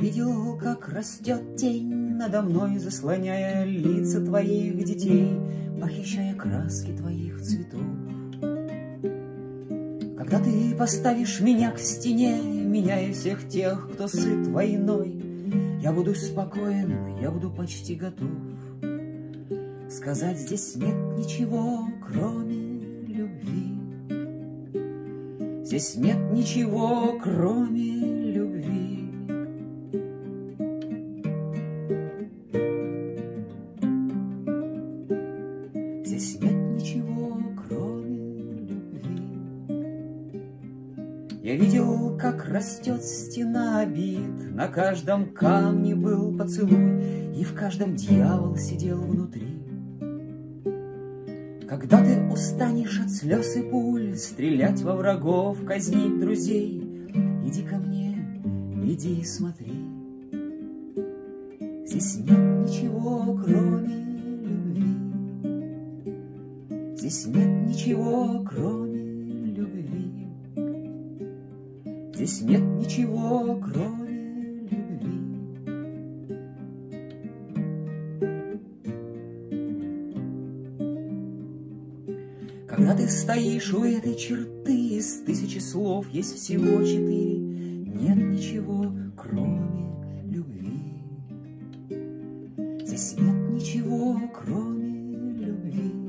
видел, как растет тень надо мной, заслоняя лица твоих детей, похищая краски твоих цветов. Когда ты поставишь меня к стене, меняя всех тех, кто сыт войной, я буду спокоен, я буду почти готов сказать: здесь нет ничего, кроме любви. Здесь нет ничего, кроме любви. Здесь нет ничего, кроме любви. Я видел, как растет стена обид, на каждом камне был поцелуй, и в каждом дьявол сидел внутри. Когда ты устанешь от слез и пуль стрелять во врагов, казнить друзей, иди ко мне, иди и смотри. Здесь нет ничего, кроме любви. Здесь нет ничего, кроме любви. Здесь нет ничего, кроме любви. Когда ты стоишь у этой черты, из тысячи слов есть всего 4. Нет ничего, кроме любви. Здесь нет ничего, кроме любви.